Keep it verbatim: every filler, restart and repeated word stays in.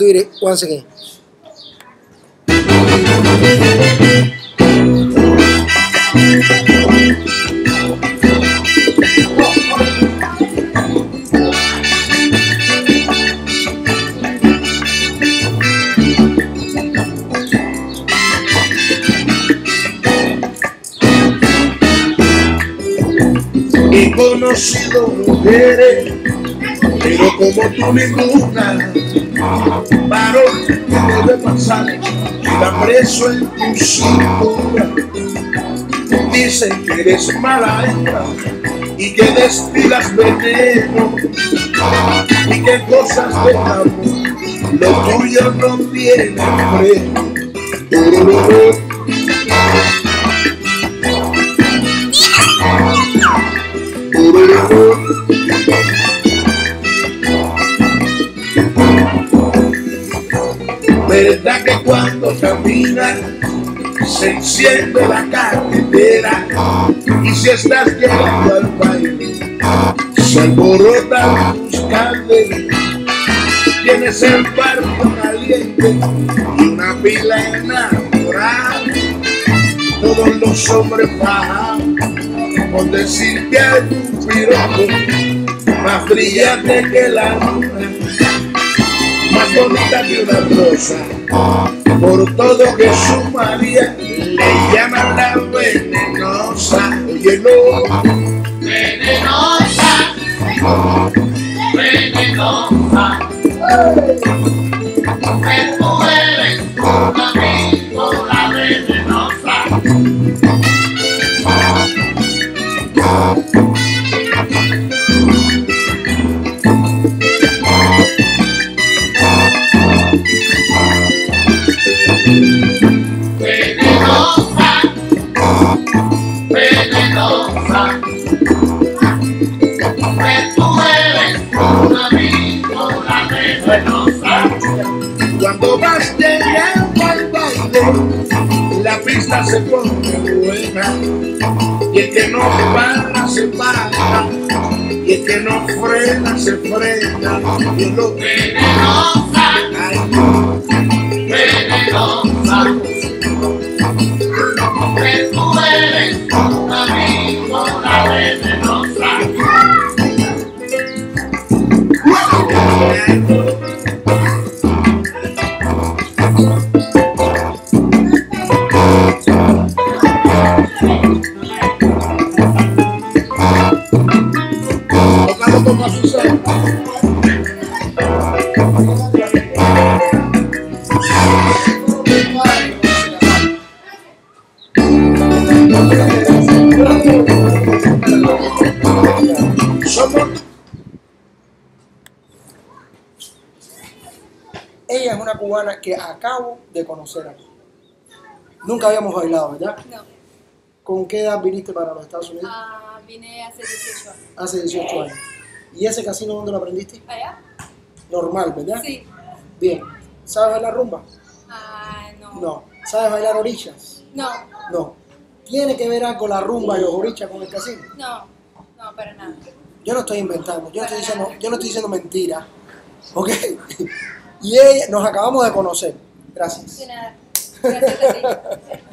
do it once again. He conocido mujeres, pero como tú ninguna, varón que debe pasar, está preso en tu cintura. Dicen que eres mala hembra y que destilas veneno y que cosas de amor lo tuyo no tiene freno. Verdad que cuando caminas se enciende la carretera y si estás llegando al baile se alborotan tus caderas. Tienes el barco caliente y una pila enamorada. Todos los hombres bajan por decirte algún piropo más brillante que la luna, más bonita que una rosa. Por todo que su María le llaman la venenosa. Óyelo. Venenosa, venenosa, que tú eres un amigo, la venenosa. Venenosa, venenosa, que tú eres un amigo, la venenosa. Cuando vas llegando al baile, la pista se pone buena y el que no para se para y el que no frena se frena. Y lo Venenosa, venenosa, que tú eres un amigo, la venenosa. Tócalo como sucede. Somos. Ella es una cubana que acabo de conocer aquí. Nunca habíamos bailado, ¿verdad? No, ¿Con qué edad viniste para los Estados Unidos? ah, vine hace dieciocho años. Hace dieciocho años. ¿Y ese casino dónde lo aprendiste? ¿Allá? Normal, ¿verdad? Sí. Bien. ¿Sabes bailar rumba? Ah, no. No. ¿Sabes bailar orillas? No, No. ¿Tiene que ver algo la rumba y los orillas con el casino? no, no, para nada. Yo no estoy inventando, yo no estoy diciendo, yo no estoy diciendo mentira. ¿Ok? Y ella, nos acabamos de conocer. Gracias. De nada. Gracias a ti.